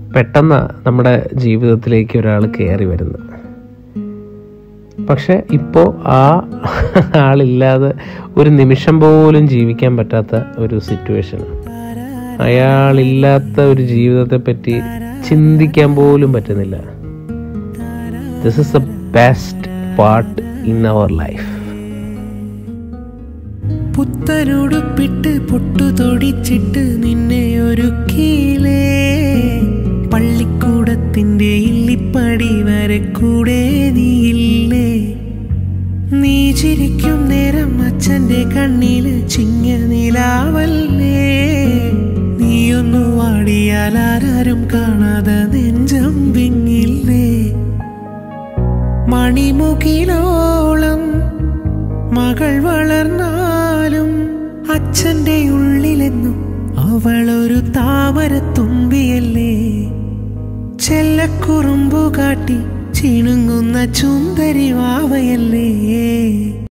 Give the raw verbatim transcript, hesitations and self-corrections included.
പെട്ടെന്ന് നമ്മുടെ ജീവിതത്തിലേക്ക് ഒരാൾ കയറി വരുന്നത്. പക്ഷെ ഇപ്പോൾ ആ ആളില്ലാതെ ഒരു നിമിഷം പോലും ജീവിക്കാൻ പറ്റാത്ത ഒരു സിറ്റുവേഷൻ. അയാളില്ലാത്ത ഒരു ജീവിതത്തെ പറ്റി ചിന്തിക്കാൻ പോലും പറ്റുന്നില്ല. This is the best part in our life. പുത്തനുടുപ്പിട്ട് പൊട്ടു തൊടിച്ചിട്ട് നിന്നെ ഒരുക്കിയിലേ, പള്ളിക്കൂടത്തിന്റെ ഇല്ലിപ്പടി വരെ കൂടെ നീയില്ലേ. നീ ചിരിക്കും നേരം അച്ഛന്റെ കണ്ണില് ചിങ്ങ നിലാവല്ലേ. നീയൊന്നു വാടിയാൽ ആരും കാണാതെ നെഞ്ചം വിങ്ങില്ലേ. മണിമുകിലോളം മകൾ വളർന്നാലും അച്ഛന്റെ ഉള്ളിലെന്നും അവളൊരു താമരത്തുമ്പിയല്ലേ. ചെല്ലക്കുറുമ്പു കാട്ടി ചിണുങ്ങുന്ന ചുന്ദരി വാവയല്ലേ.